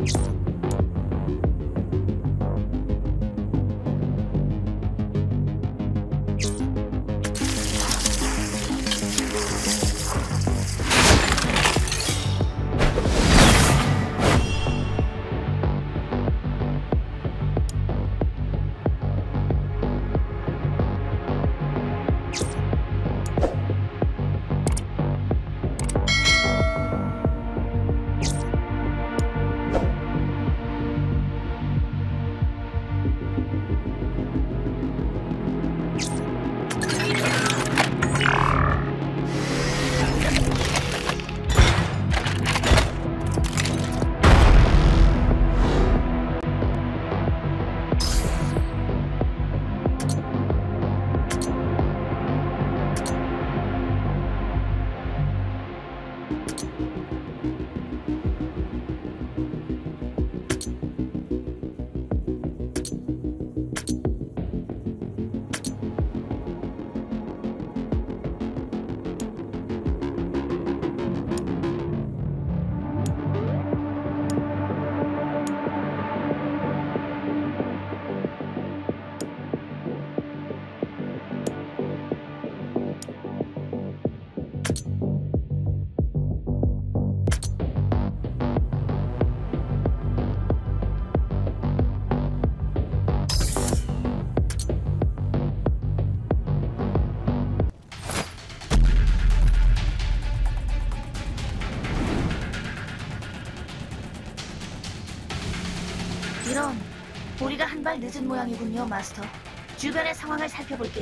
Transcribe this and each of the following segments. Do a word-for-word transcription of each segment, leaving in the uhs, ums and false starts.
이런, 우리가 한 발 늦은 모양이군요, 마스터. 주변의 상황을 살펴볼게요.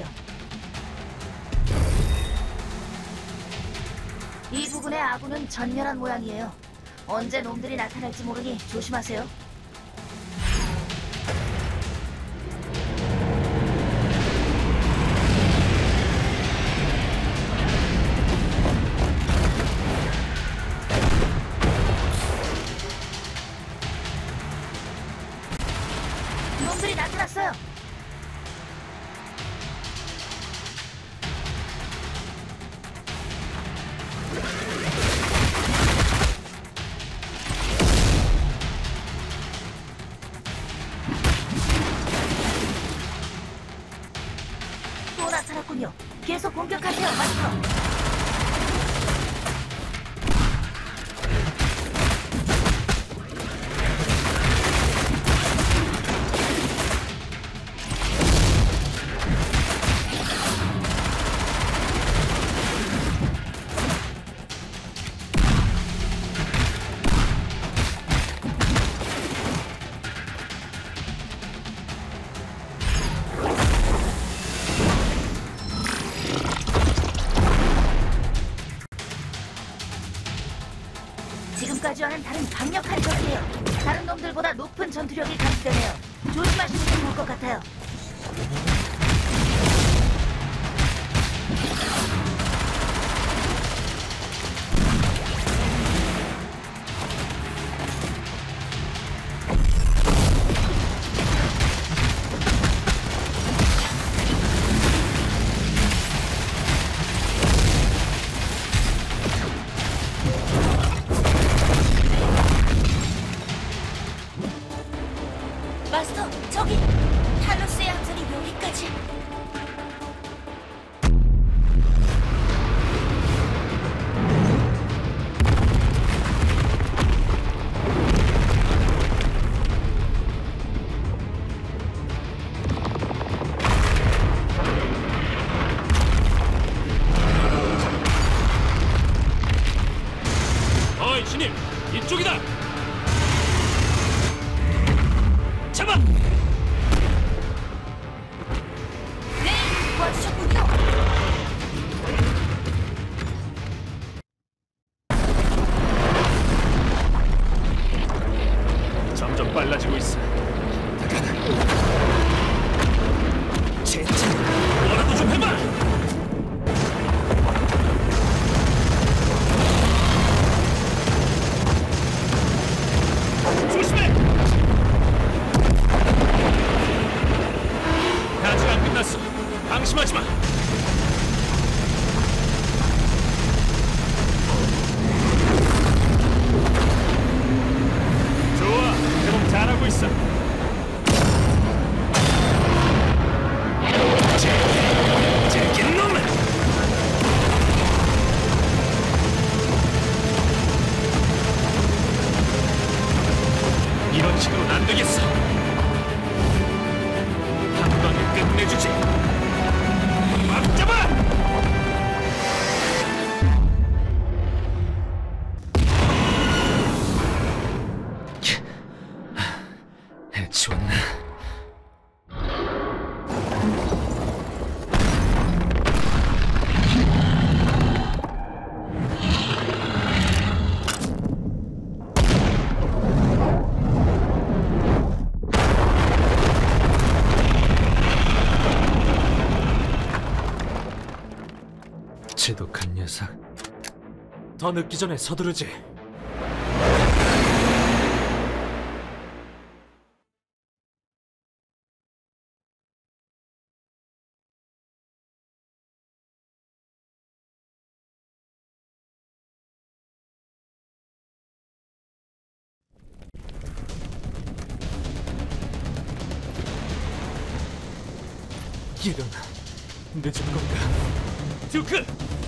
이 부근의 아군은 전멸한 모양이에요. 언제 놈들이 나타날지 모르니 조심하세요. 놈들이 나타났어요. 또 나타났군요. 계속 공격하세요, 마스터. 지금까지와는 다른 강력한 적이에요. 다른 놈들보다 높은 전투력이 감지되네요. 조심하시는 게 좋을 것 같아요. 마스터, 저기! 탈로스의 함선이 여기까지! 어이, 신임! 이쪽이다! 잡아! 네, 도와주셨군요. 점점 빨라지고 있어. 젠장! 뭐라도 좀 해봐! 조심해! 아직 안 끝났어. 방심하지 마. 좋아. 이런 식으로는 안 되겠어. 한 방에 끝내주지. 막 잡아! 해치웠나? 지독한 녀석. 더 늦기 전에 서두르지. 이런, 늦은 건가? 듀크!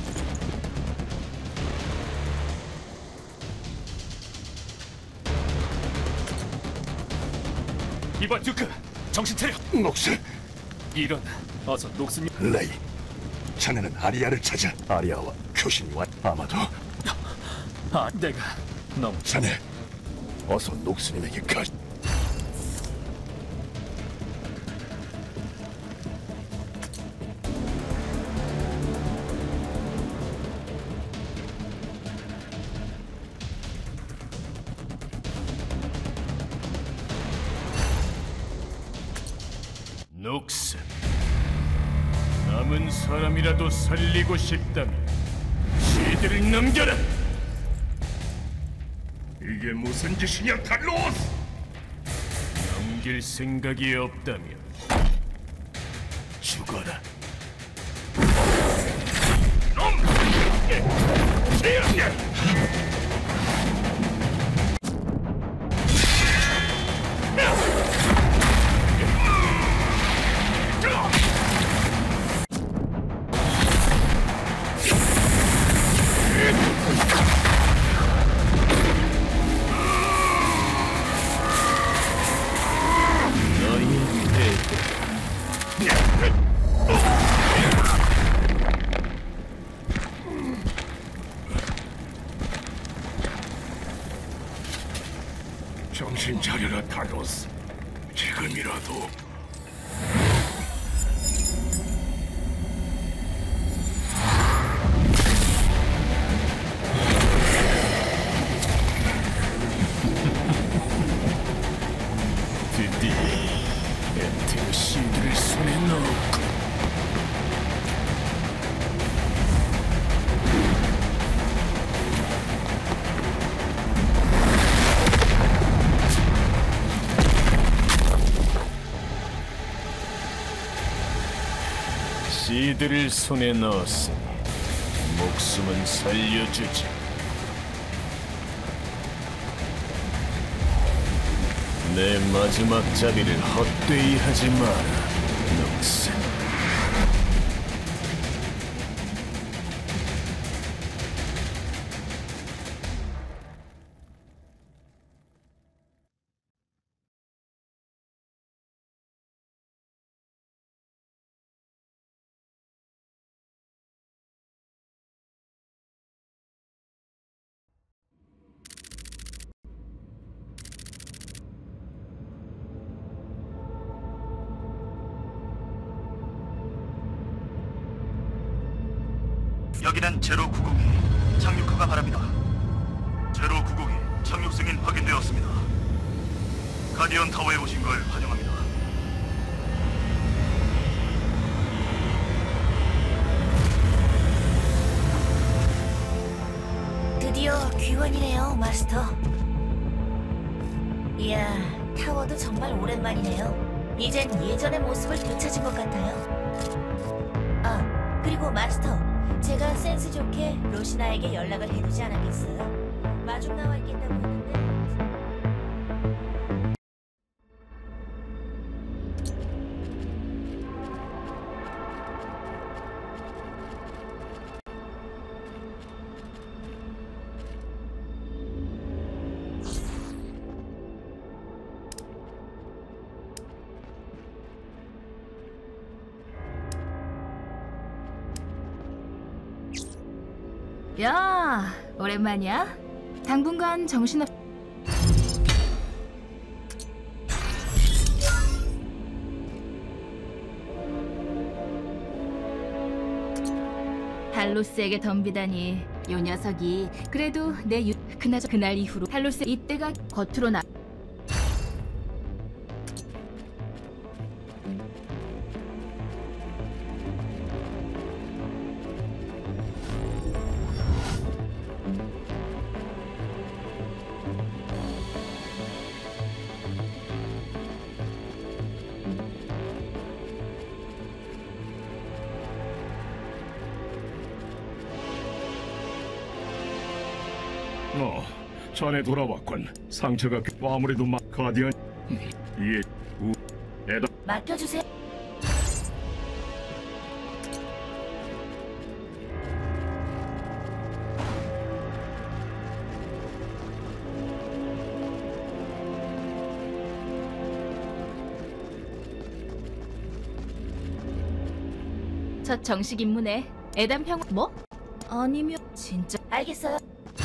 이봐 듀크! 정신 차려! 녹스, 이런, 어서 녹스님. 레이, 자네는 아리아를 찾아. 아리아와 교신이 왔. 아마도 아, 내가 너무 자네, 어서 녹스님에게 가. 녹스. 남은 사람이라도 살리고 싶다면 시들을 넘겨라. 이게 무슨 짓이냐, 탈로스? 넘길 생각이 없다면 죽어라. 정신 차려라, 탈로스. 지금이라도. 드디어 엔테어 시드를 손에 넣었고. 시드를 손에 넣었으니 목숨은 살려주지. 내 마지막 자비를 헛되이 하지 마라, 녹스. 여기는 제로 구국이 착륙허가 바랍니다. 제로 구국이 착륙 승인 확인되었습니다. 가디언 타워에 오신 걸 환영합니다. 드디어 귀환이네요, 마스터. 이야, 타워도 정말 오랜만이네요. 이젠 예전의 모습을 되찾은 것 같아요. 아, 그리고 마스터, 제가 센스 좋게 로시나에게 연락을 해두지 않았겠어요? 마중 나와 있겠다고 했는데. 야, 오랜만이야. 당분간 정신없... 탈로스에게 덤비다니. 요 녀석이 그래도 내 유... 그나저 그날 이후로 탈로스 이때가 겉으로 나... 어, 전에 돌아왔군. 상처가 그- 아무래도 마 가디언 이에 우 에다 맡겨주세요. 첫 정식 임무네. 에단 평... 뭐? 아니면 진짜... 알겠어요.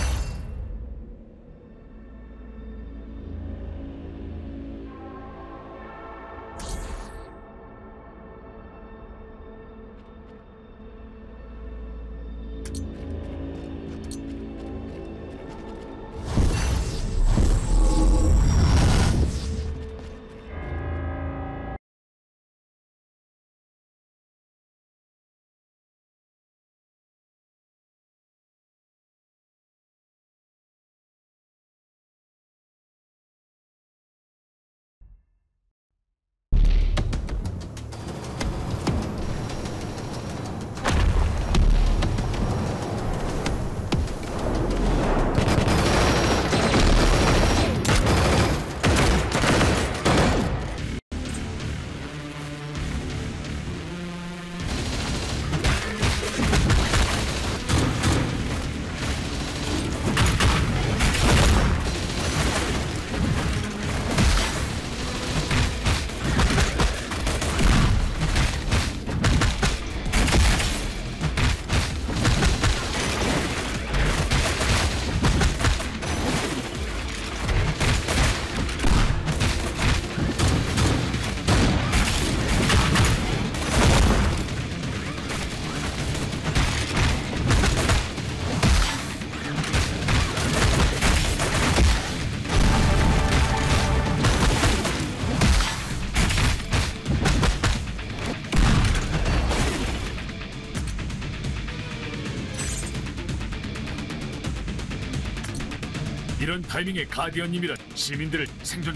이런 타이밍에 가디언님이란 시민들을 생존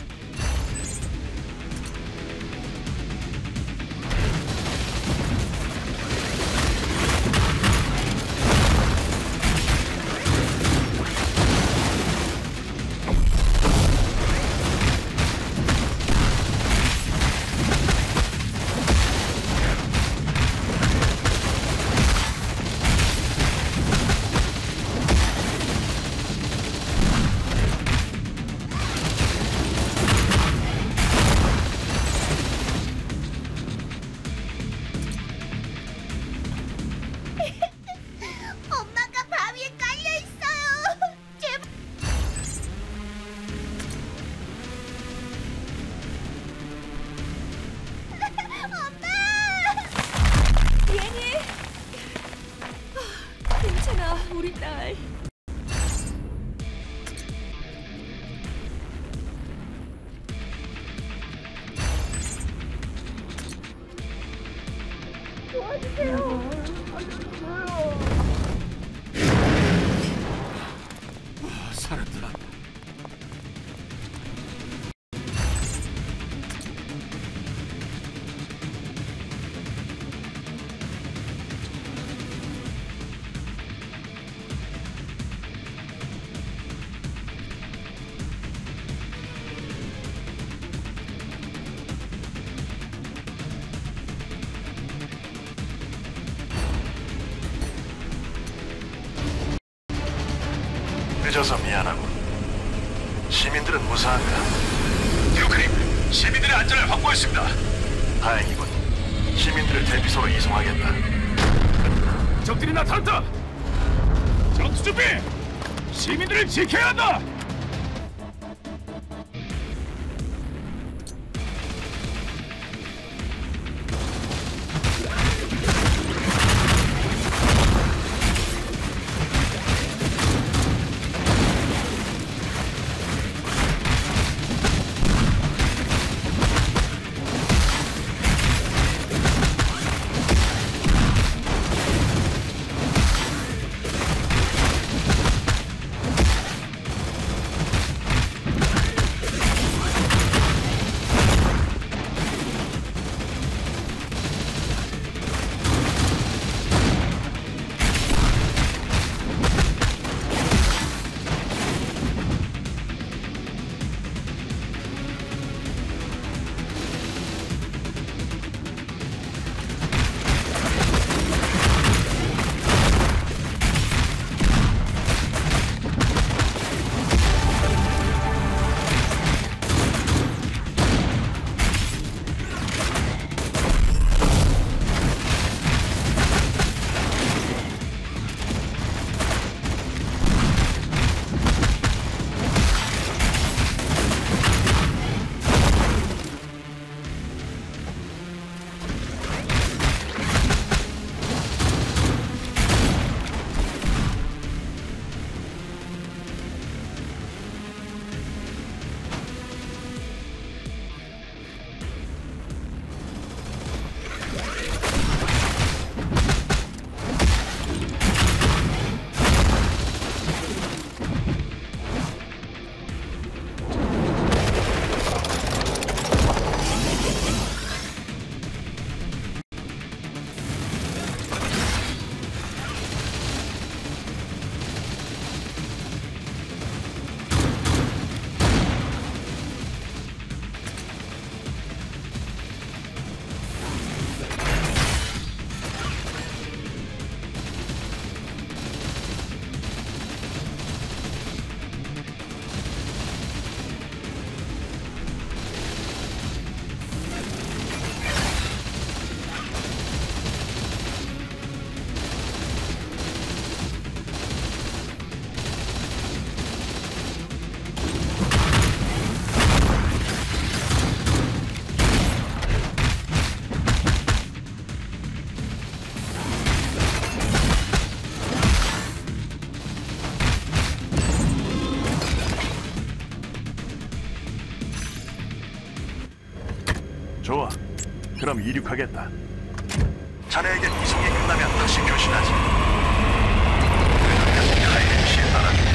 엄마가 바위에 깔려 있어요. 제발. 엄마! 예니! 아, 괜찮아, 우리 딸. 살았다. 늦어서 미안하고. 시민들은 무사한가? 뉴크림, 시민들의 안전을 확보했습니다. 다행이군. 시민들을 대피소로 이송하겠다. 적들이 나타났다. 전투 준비! 시민들을 지켜야 한다! 좋아. 그럼 이륙하겠다. 자네에게 이송이 끝나면 다시 교신하지. 그날까지 카이렌 씨에 따라